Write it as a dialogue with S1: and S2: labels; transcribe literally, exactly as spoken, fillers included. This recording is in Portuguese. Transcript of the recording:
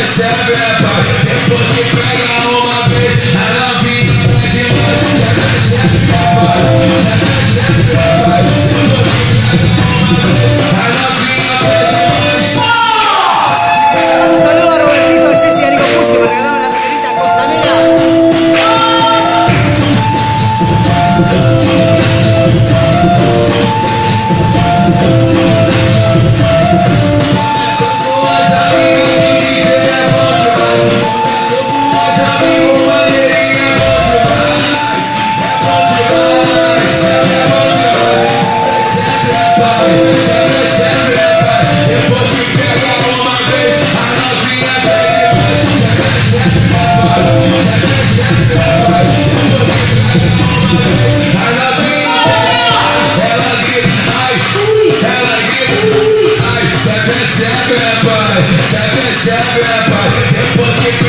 S1: recebe, é pai. Depois que pega uma vez, ela vem de nós. Já recebe, é pai. Já recebe, é pai. Depois que pega uma vez, ela vem de nós.
S2: Un saludo a Robertito, a Jessy y a Nico Push que me regalaron la remerita costanera.
S1: Já recebe, é pai. Depois que